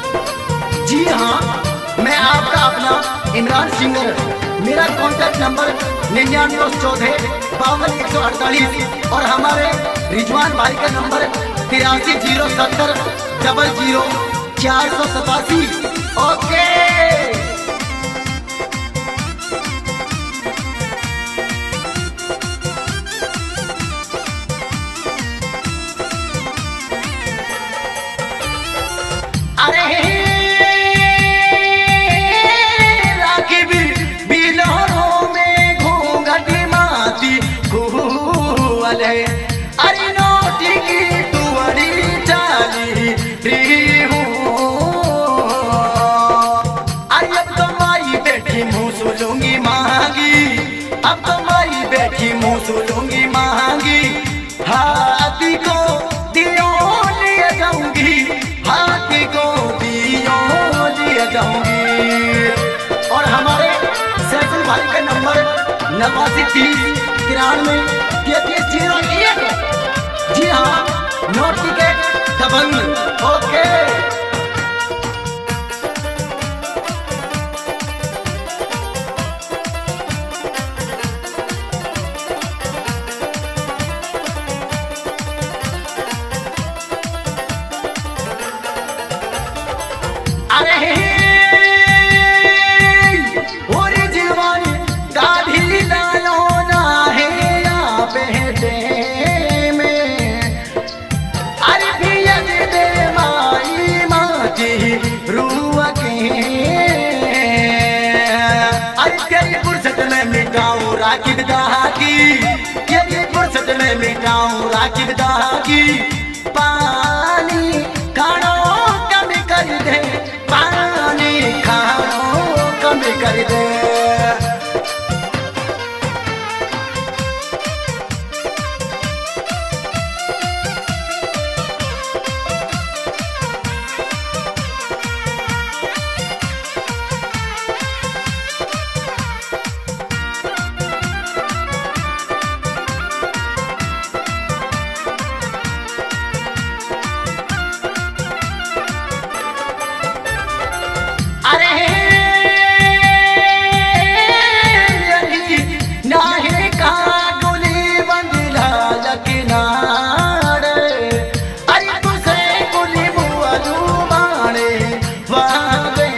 जी हाँ, मैं आपका अपना इमरान सिंगर। मेरा कॉन्टैक्ट नंबर 9914521148 और हमारे रिजवान भाई का नंबर 8307000487। ओके। अरे राखी बिलोरों में घूंघट माती कुहले, अरे नोटी की तुअरी चाली हूँ। अरे अब तो माई बेटी मुँह सुलूंगी मांगी, अब तो माई बेटी मुँह सुलूंगी मांगी। हाथी को दियो लिए जाऊंगी, हाथी को दियो लिए जाऊंगी। और हमारे सैफुल भाई का नंबर 8930933301। जी हाँ, नोट टिकट दबंग। ओके। अरे ओरी जीवानी गाधी लायो ना है या बेटे में। अरे पिया दे माई माटी रुआ के, अरे तेरी फुर्सत में मिटाऊं राखी दागी, तेरी फुर्सत में मिटाऊं राखी दागी। पानी खानो कम कर दे, पानी खानो कम कर दे। अरे नाहे का गोली बंदिला लकिनारे, अरे तुझे गोली बुआलू मारे वागे।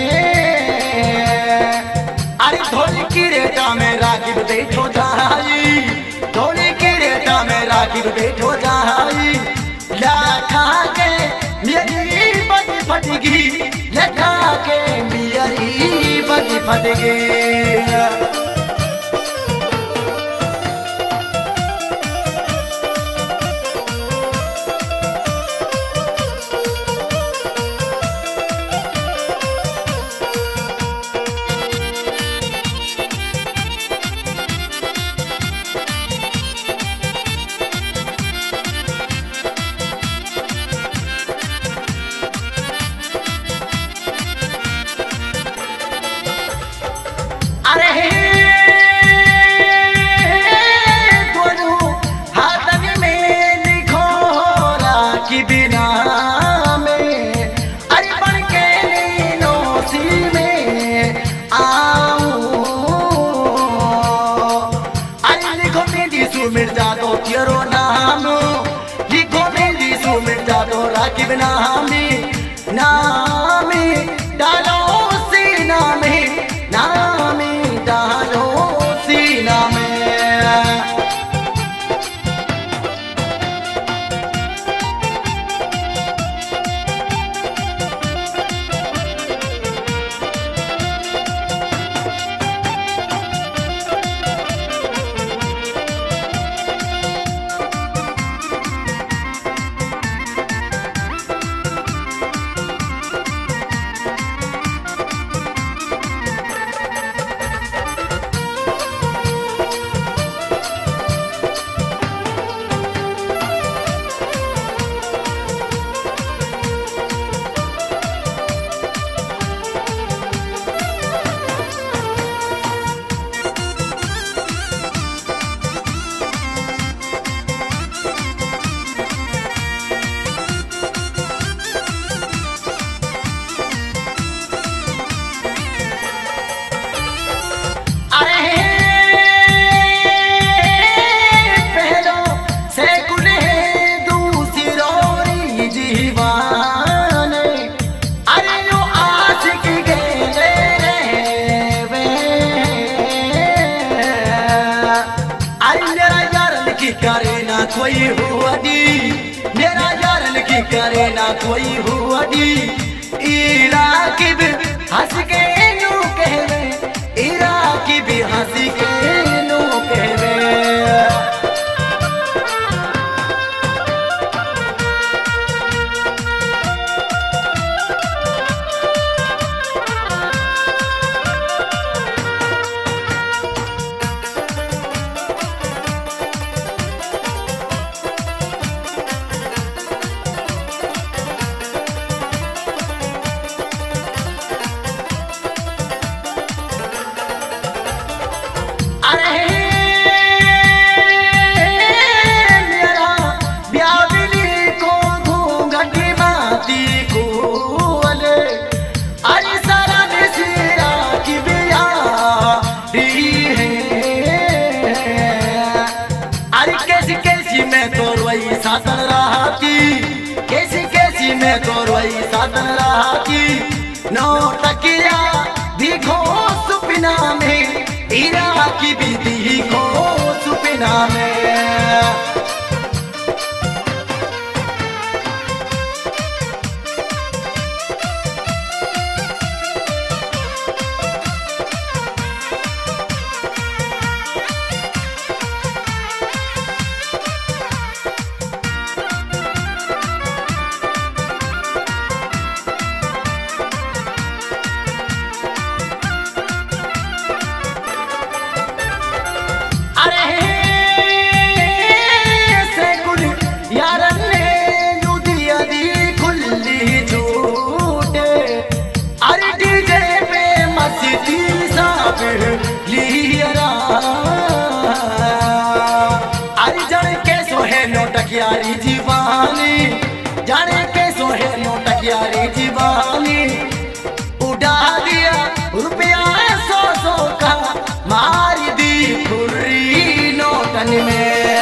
अरे धोली किरेटा में राखी बैठो जाई, धोली किरेटा में राखी बैठो जाई। लाखा के मेरी बगी फटगी, लखा के मेरी बगी फटगी। अरे दोनों हाथन में लिखो राखी बिना में, अरे बन के नीनोसी में आऊं। अरे लिखो मेरी सुमिर्जा दो तेरो नाम, लिखो मेरी सुमिर्जा दो राखी बिना में। नाम डालो सीना में, नाम डालो सीना में। हुआदी मेरा यारन की करे ना कोई हुआदी इराकी भी हंस के नू कहवे इराकी भी हंस के नू कहवे साधन कैसी मैं तो रोई साधन रही नौ टकिया दिखो सुपना में हीरा की भी दिखो सुपना में नोटकियारी जीवानी जाने के सोहे नोटकियारी जीवानी उड़ा दिया रुपया 100 का मारी दी फुर्री नोटन में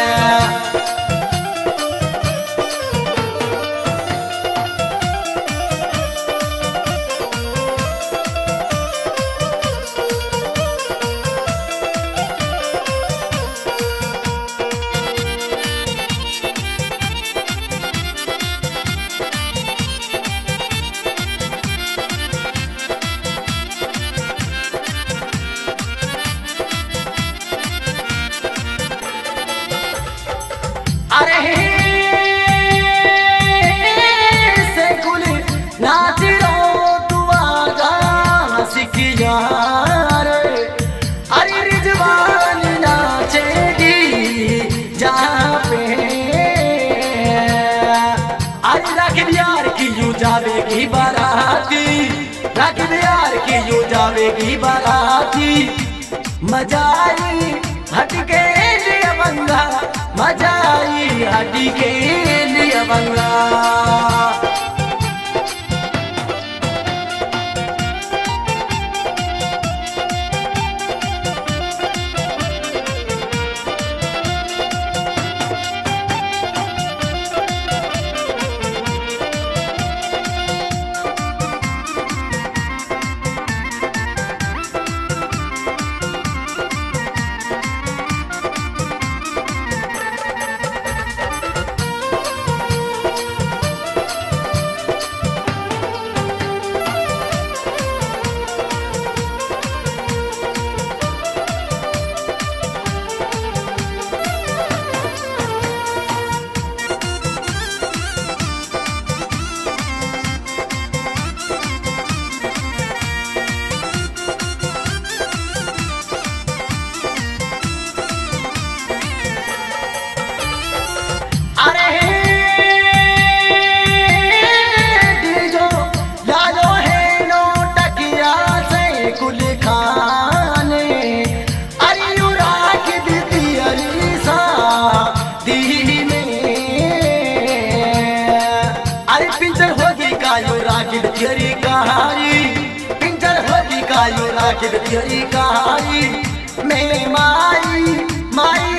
जावेगी बाराती राखी बिहार की यू जावेगी बाराती मजाई हट के लिए बंगा मजाई हट के लिए बंगा पिंजर होगी कायू राखी कहानी में माई माई